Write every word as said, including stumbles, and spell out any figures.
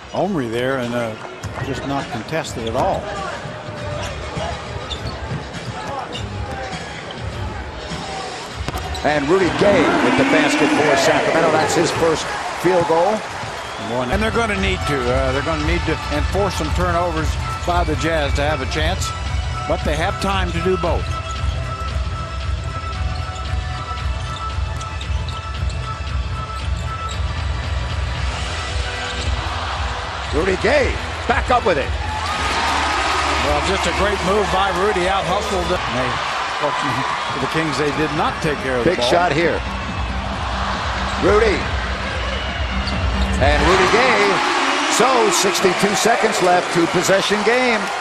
Omri there and uh, just not contested at all. And Rudy Gay with the basket for Sacramento. That's his first field goal. And they're going to need to. Uh, they're going to need to enforce some turnovers by the Jazz to have a chance. But they have time to do both. Rudy Gay back up with it. Well, just a great move by Rudy. Out hustled. They, fortunately for the Kings, they did not take care of the big ball. shot here. Rudy. And Rudy Gay. So sixty-two seconds left, two possession game.